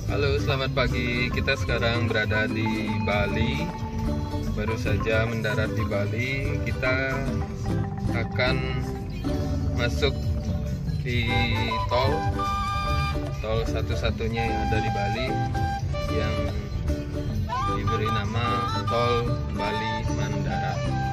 Halo, selamat pagi. Kita sekarang berada di Bali. Baru saja mendarat di Bali. Kita akan masuk di tol satu-satunya yang ada di Bali, yang diberi nama Tol Bali Mandara.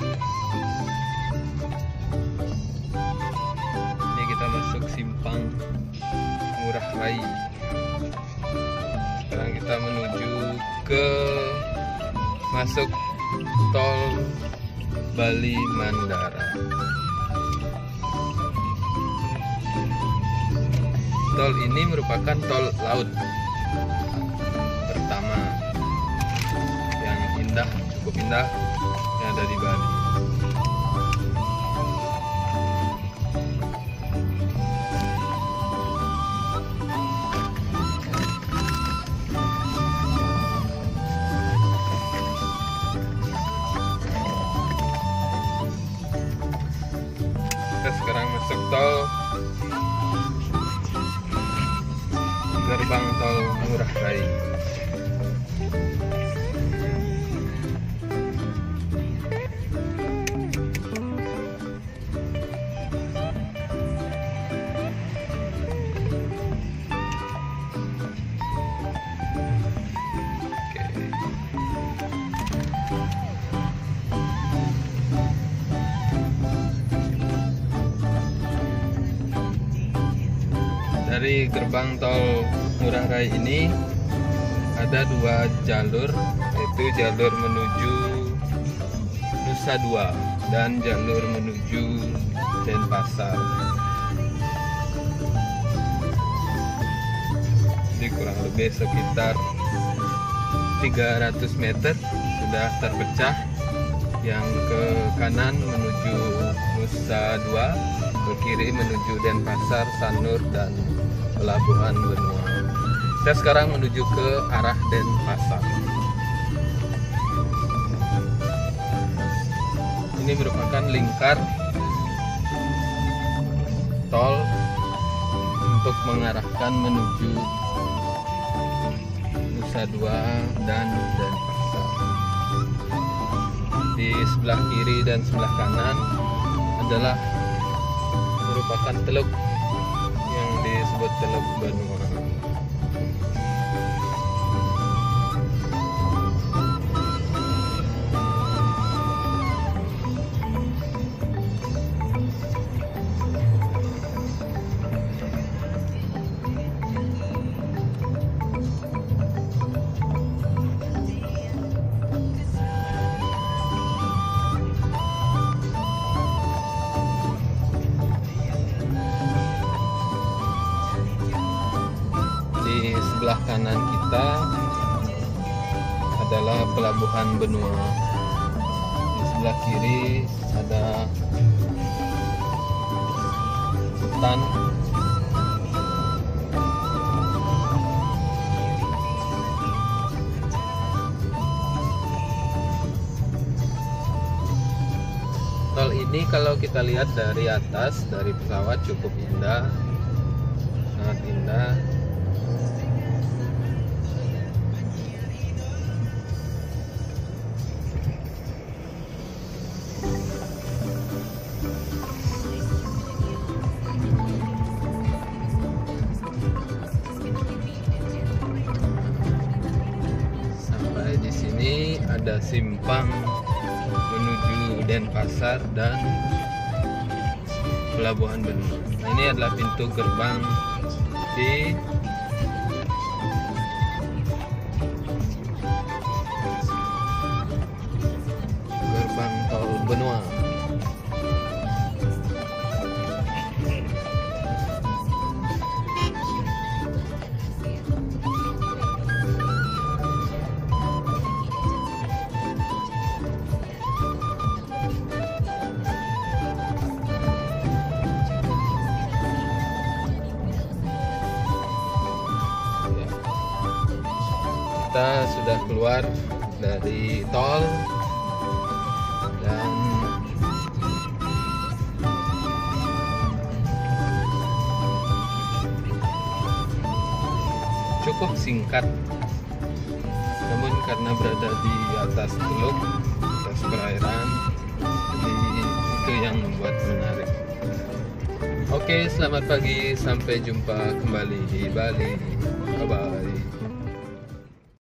Ini kita masuk simpang Ngurah Rai. Sekarang kita menuju ke masuk tol Bali Mandara. Tol ini merupakan tol laut pertama yang indah, cukup indah yang ada di Bali. Kita sekarang masuk tol gerbang tol Ngurah Rai. Dari gerbang tol Ngurah Rai ini ada dua jalur, yaitu jalur menuju Nusa Dua dan jalur menuju Denpasar. Jadi kurang lebih sekitar 300 meter sudah terpecah. Yang ke kanan menuju Nusa Dua, ke kiri menuju Denpasar, Sanur, dan Pelabuhan Benua. Saya sekarang menuju ke arah Denpasar. Ini merupakan lingkar tol untuk mengarahkan menuju Nusa Dua dan Denpasar. Di sebelah kiri dan sebelah kanan adalah merupakan teluk yang disebut Teluk Benua. Di sebelah kanan kita adalah Pelabuhan Benua. Di sebelah kiri ada hutan. Tol ini kalau kita lihat dari atas, dari pesawat, cukup indah, sangat indah. Sampai di sini ada simpang menuju Denpasar dan Pelabuhan Benua. Nah, ini adalah pintu gerbang di gerbang tol Benua. Kita sudah keluar dari tol dan cukup singkat, namun karena berada di atas teluk, atas perairan, jadi itu yang membuat menarik. Oke, selamat pagi, sampai jumpa kembali di Bali. Bye bye.